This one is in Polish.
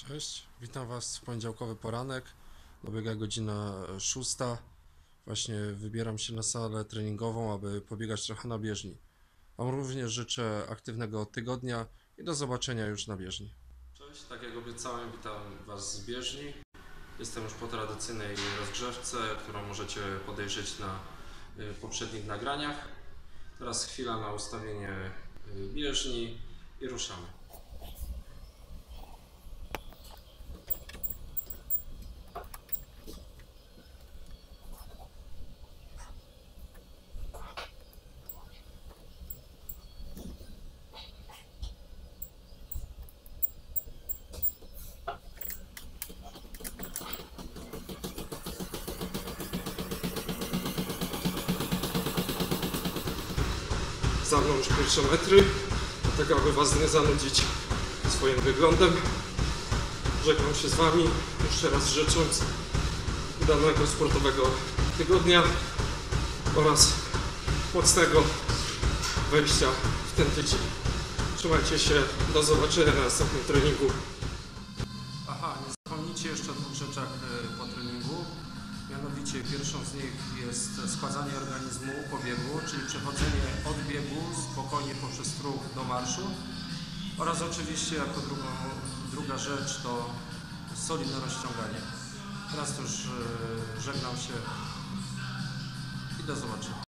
Cześć, witam Was w poniedziałkowy poranek. Dobiega godzina 6. Właśnie wybieram się na salę treningową, aby pobiegać trochę na bieżni. Wam również życzę aktywnego tygodnia i do zobaczenia już na bieżni. Cześć, tak jak obiecałem, witam Was z bieżni. Jestem już po tradycyjnej rozgrzewce, którą możecie podejrzeć na poprzednich nagraniach. Teraz chwila na ustawienie bieżni i ruszamy. Za mną już pierwsze metry, tak aby Was nie zanudzić swoim wyglądem. Żegnam się z Wami, jeszcze raz życząc udanego sportowego tygodnia oraz mocnego wejścia w ten tydzień. Trzymajcie się, do zobaczenia na następnym treningu. Aha, nie zapomnijcie jeszcze o dwóch rzeczach po treningu. Mianowicie pierwszą z nich jest schładzanie organizmu po biegu, czyli przechodzenie od biegu spokojnie poprzez ruch do marszu. Oraz oczywiście jako druga rzecz to solidne rozciąganie. Teraz już żegnam się i do zobaczenia.